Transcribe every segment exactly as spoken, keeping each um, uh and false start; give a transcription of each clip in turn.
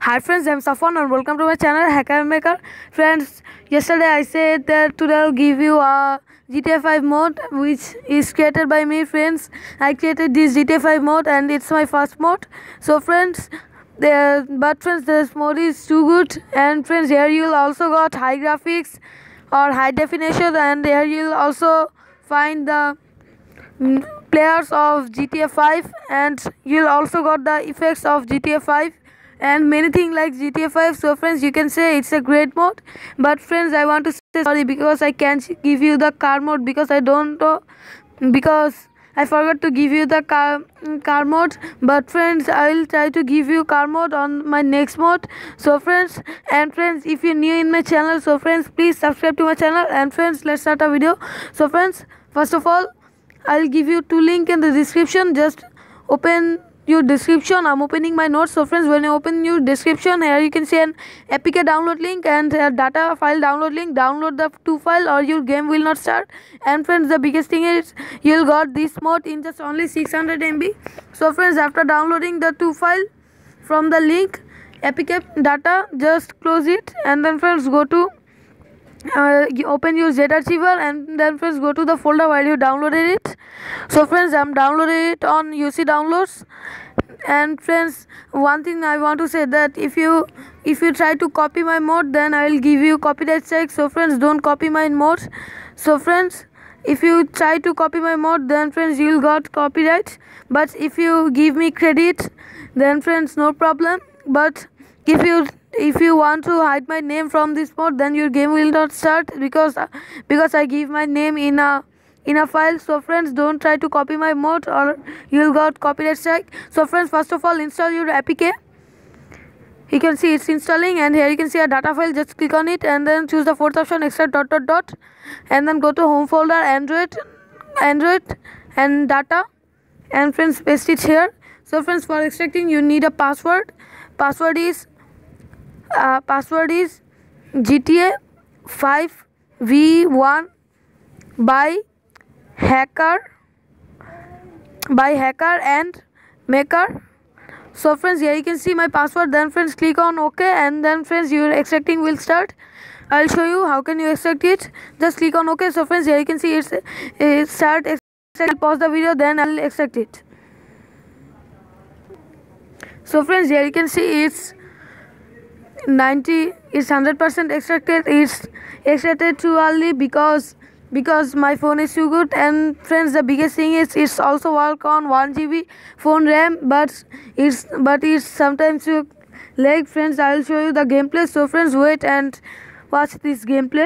Hi friends, I'm Safwan and welcome to my channel Hacker Maker. Friends, yesterday I said that today I'll give you a G T A five mode which is created by me. Friends, I created this G T A five mode and it's my first mode. So friends, the but friends, this mode is too good. And friends, here you'll also got high graphics or high definition, and here you'll also find the mm, players of G T A five, and you'll also got the effects of G T A five and many things like G T A five. So friends, you can say it's a great mode, but friends, I want to say sorry because I can't give you the car mode because I don't know, because I forgot to give you the car car mode. But friends, I will try to give you car mode on my next mode. So friends, and friends, if you're new in my channel, so friends, please subscribe to my channel. And friends, let's start a video. So friends, first of all, I'll give you two link in the description. Just open your description. I'm opening my notes. So friends, when you open your description, here you can see an A P K download link and a data file download link. Download the two file or your game will not start. And friends, the biggest thing is you'll got this mode in just only six hundred M B. So friends, after downloading the two file from the link A P K data, just close it, and then friends go to uh, you open your Z-Archiver, and then friends go to the folder while you downloaded it. So friends, I'm downloading it on U C downloads. And friends, one thing I want to say that if you if you try to copy my mode, then I will give you copyright strike. So friends, don't copy my mode. So friends, if you try to copy my mode, then friends, you'll got copyright. But if you give me credit, then friends, no problem. But if you if you want to hide my name from this mode, then your game will not start because because I give my name in a in a file. So friends, don't try to copy my mode or you'll got copyright strike. So friends, first of all, install your A P K. You can see it's installing, and here you can see a data file. Just click on it and then choose the fourth option, extract dot dot dot, and then go to home folder, android android and data, and friends, paste it here. So friends, for extracting you need a password. Password is uh, password is G T A five V one by hacker by hacker and maker. So friends, here you can see my password. Then friends, click on OK, and then friends, your extracting will start. I'll show you how can you extract it. Just click on OK. So friends, here you can see it's it start extract. Pause the video, then I'll extract it. So friends, here you can see it's ninety it's one hundred percent extracted. It's extracted too early because because my phone is too good. And friends, the biggest thing is it's also work on one G B phone RAM, but it's but it's sometimes you lag. Friends, I'll show you the gameplay. So friends, wait and watch this gameplay.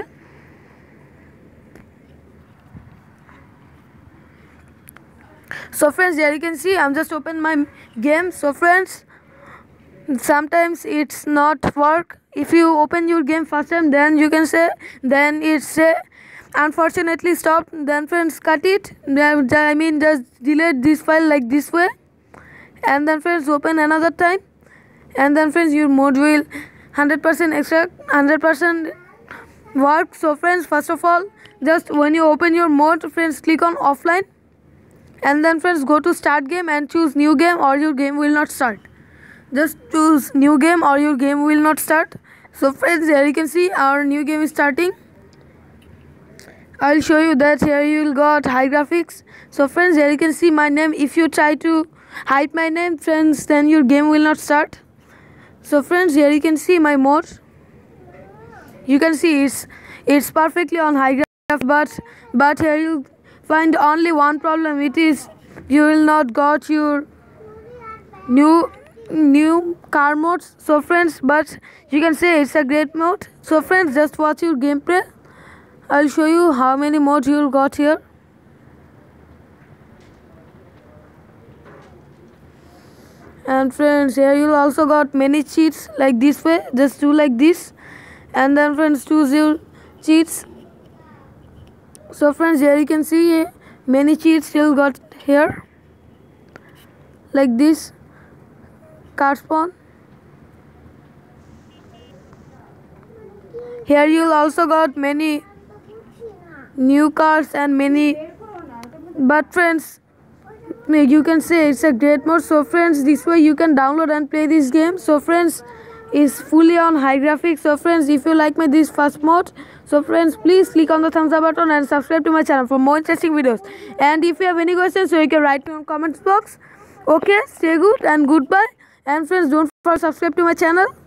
So friends, here you can see I'm just open my game. So friends, sometimes it's not work. If you open your game first time, then you can say then it's say unfortunately stopped. Then friends, cut it. I mean just delete this file like this way, and then friends, open another time, and then friends, your mode will one hundred percent extract, one hundred percent work. So friends, first of all, just when you open your mode, friends, click on offline, and then friends, go to start game and choose new game or your game will not start. Just choose new game or your game will not start. So friends, here you can see our new game is starting. I'll show you that here you will got high graphics. So friends, here you can see my name. If you try to hide my name, friends, then your game will not start. So friends, here you can see my mode. You can see it's it's perfectly on high graphics, but but here you find only one problem. It is you will not got your new new car modes. So friends, but you can say it's a great mode. So friends, just watch your gameplay. I'll show you how many modes you got here. And friends, here you also got many cheats like this way. Just do like this, and then friends, choose your cheats. So friends, here you can see many cheats you got here like this. Car spawn. Here you'll also got many new cars and many, but friends, you can say it's a great mode. So friends, this way you can download and play this game. So friends, is fully on high graphics. So friends, if you like my this first mode, so friends, please click on the thumbs up button and subscribe to my channel for more interesting videos. And if you have any questions, so you can write me on comments box. Okay, stay good and goodbye. And friends, don't forget to subscribe to my channel.